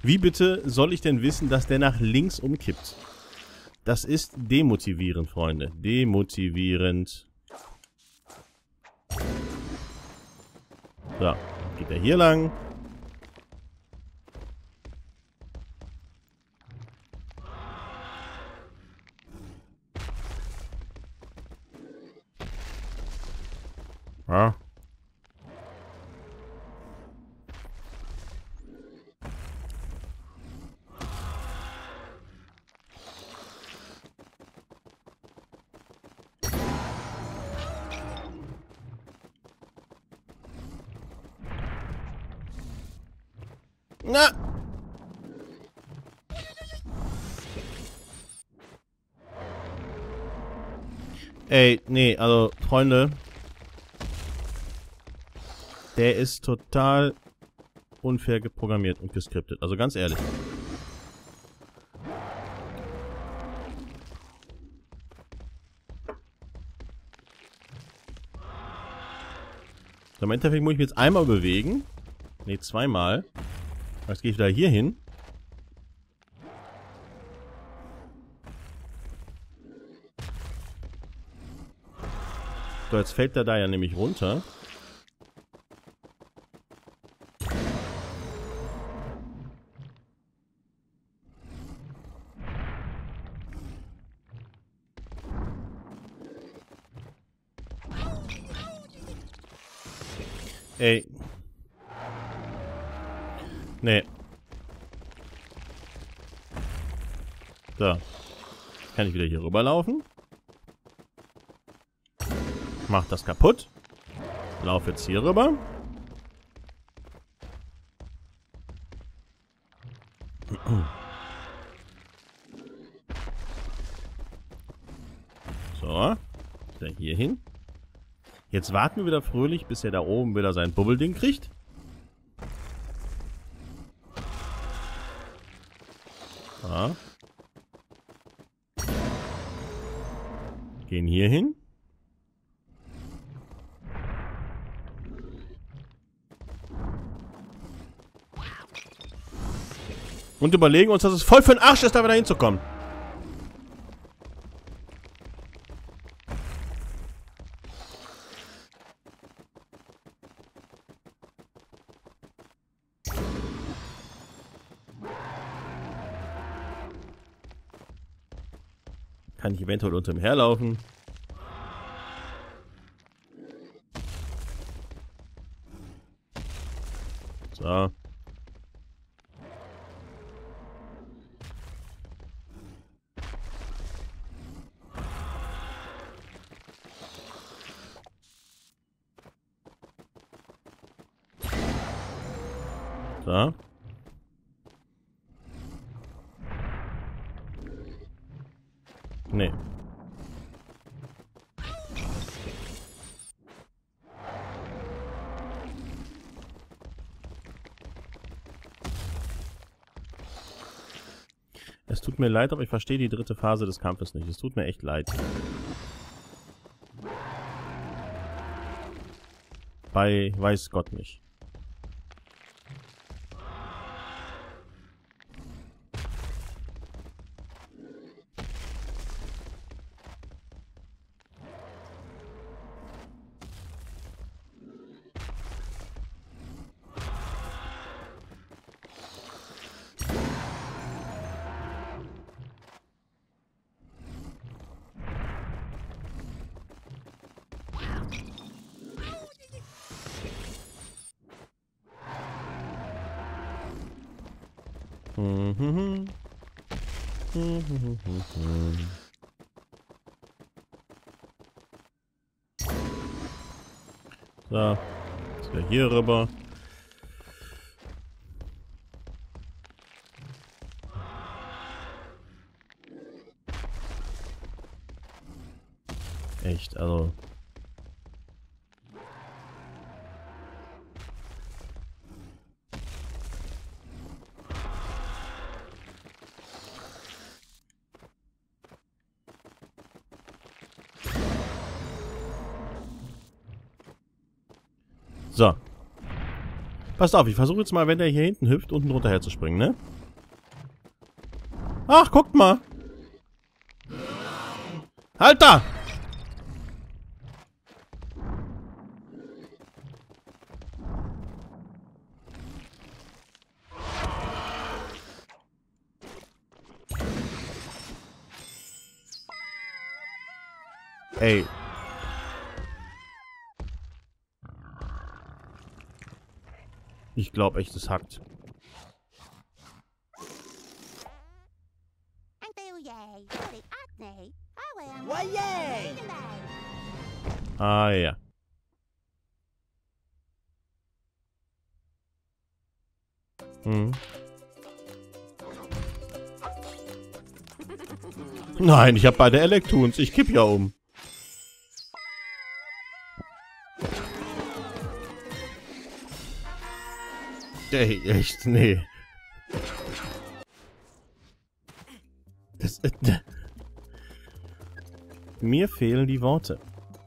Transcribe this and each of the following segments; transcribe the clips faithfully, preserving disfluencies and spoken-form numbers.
Wie bitte soll ich denn wissen, dass der nach links umkippt? Das ist demotivierend, Freunde. Demotivierend. So, geht er hier lang. Ja. Na! Ey, nee, also, Freunde. Der ist total unfair geprogrammiert und geskriptet. Also ganz ehrlich. So, im Endeffekt muss ich mich jetzt einmal bewegen. Ne, zweimal. Jetzt gehe ich wieder hier hin. So, jetzt fällt er da ja nämlich runter. Ey. Nee. So. Kann ich wieder hier rüberlaufen. Mach das kaputt. Lauf jetzt hier rüber. So. Wieder hier hin. Jetzt warten wir wieder fröhlich, bis er da oben wieder sein Bubbelding kriegt. Ja. Gehen hier hin. Und überlegen uns, dass es voll für den Arsch ist, da wieder hinzukommen. Kann ich eventuell unter ihm herlaufen? So. So. Nee. Es tut mir leid, aber ich verstehe die dritte Phase des Kampfes nicht. Es tut mir echt leid. Bei weiß Gott nicht. So, jetzt wieder hier rüber. Echt, also. So. Passt auf, ich versuche jetzt mal, wenn der hier hinten hüpft, unten drunter herzuspringen, ne? Ach, guckt mal! Halt da! Ey. Ich glaube echt, es hackt. Ah ja. Hm. Nein, ich habe beide Elektrons. Ich kipp ja um. Ey, echt, nee. Das, äh, mir fehlen die Worte.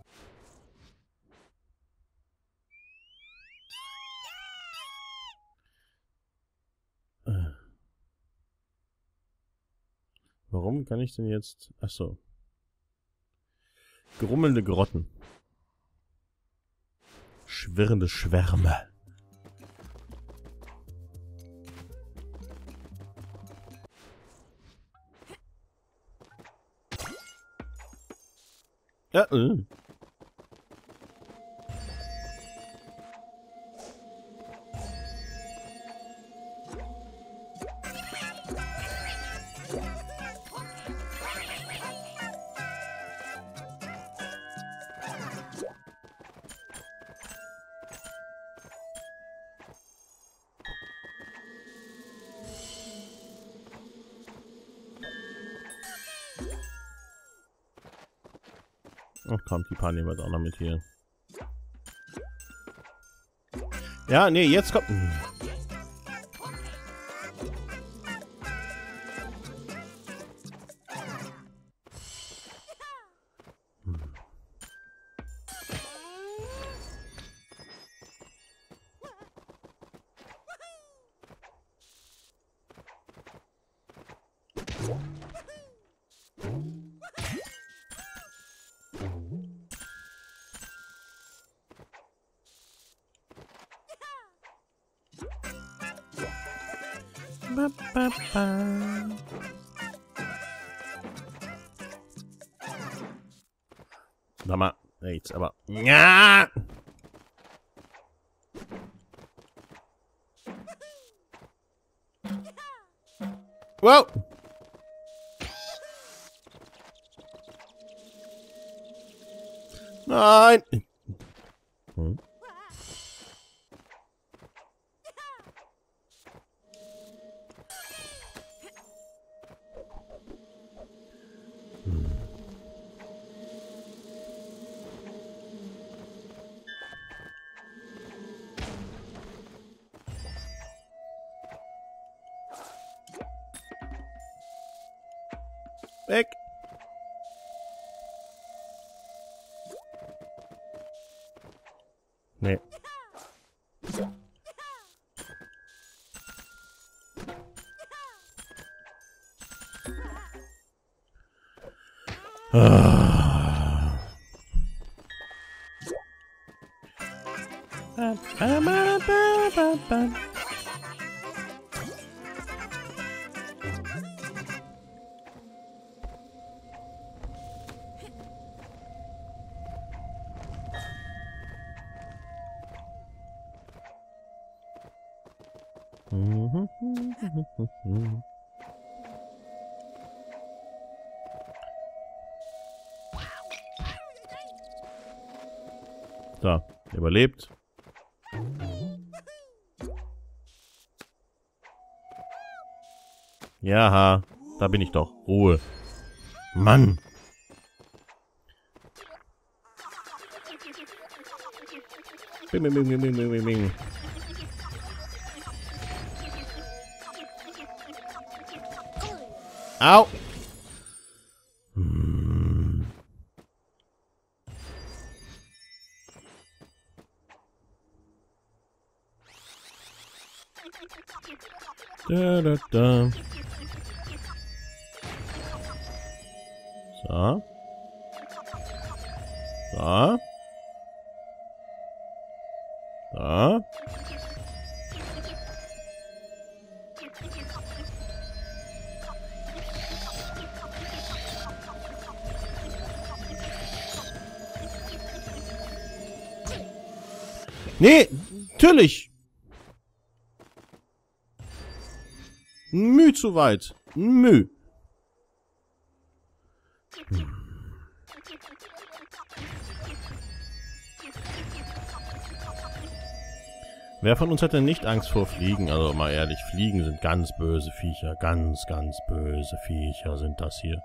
Äh. Warum kann ich denn jetzt... Ach so. Grummelnde Grotten. Schwirrende Schwärme. Ja, äh. Ach komm, die paar nehmen wir jetzt auch noch mit hier. Ja, nee, jetzt kommt... Hm. Ba, ba, ba. Sag mal, jetzt aber. Ja! Wow! Nein! Hm? Weg! Nee. Ah. Ba, ba, ba, ba, ba, ba. So, überlebt. Ja, da bin ich doch. Ruhe. Mann. Bing, bing, bing, bing, bing, bing, bing. Au. Hm. Da, da, da. So. So. So. Nee, natürlich. Müh zu weit. Müh. Hm. Wer von uns hatte nicht Angst vor Fliegen? Also mal ehrlich, Fliegen sind ganz böse Viecher. Ganz, ganz böse Viecher sind das hier.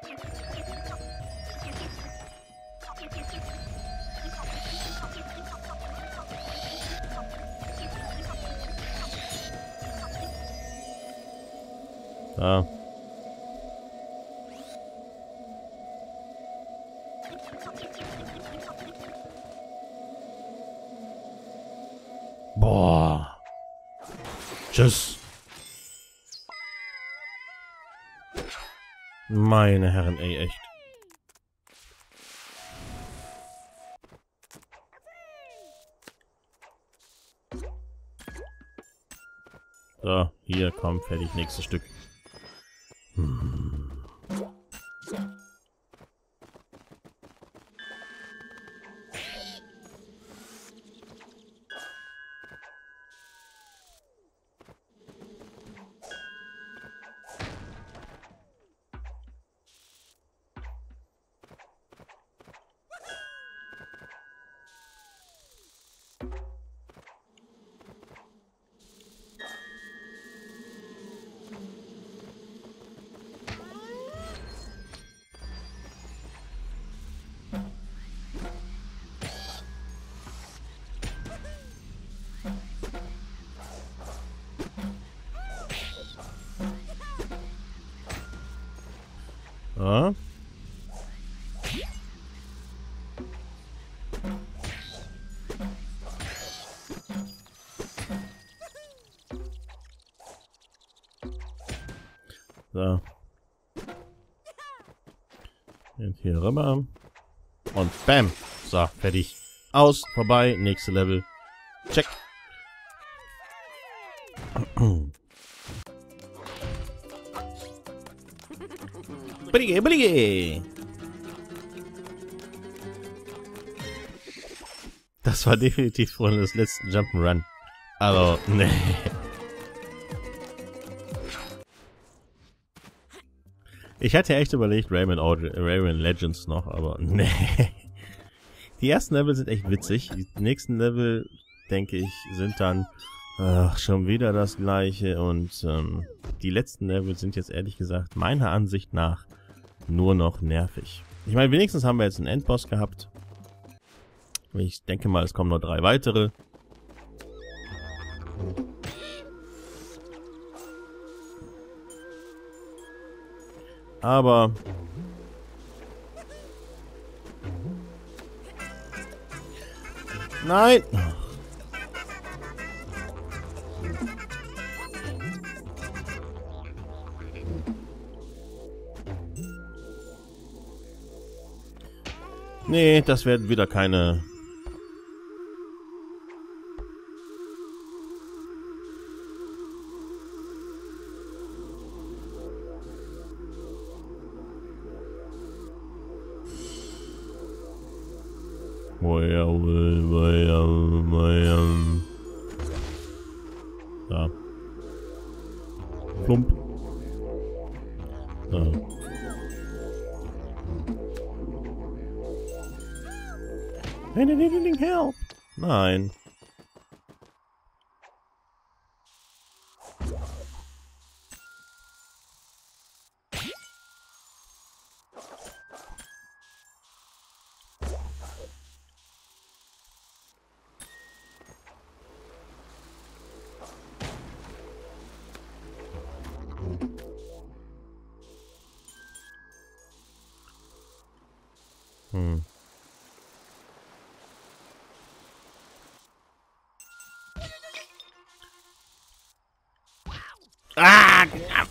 Da. Boah. Tschüss. Meine Herren, ey, echt. So, hier, komm, fertig, nächstes Stück. Hm. So. So. Jetzt hier rüber. Und bam. So, fertig. Aus, vorbei, nächste Level. Check. Blige, blige. Das war definitiv von des letzten Jump'n'Run. Also, nee. Ich hatte echt überlegt, Rayman, Rayman Legends noch, aber nee. Die ersten Level sind echt witzig. Die nächsten Level, denke ich, sind dann ach, schon wieder das gleiche. Und ähm, die letzten Level sind jetzt ehrlich gesagt meiner Ansicht nach nur noch nervig. Ich meine, wenigstens haben wir jetzt einen Endboss gehabt. Ich denke mal, es kommen noch drei weitere. Aber nein! Nee, das werden wieder keine... Da. Plump. Da. Hey, they needing help. Nein. Hm. Ah,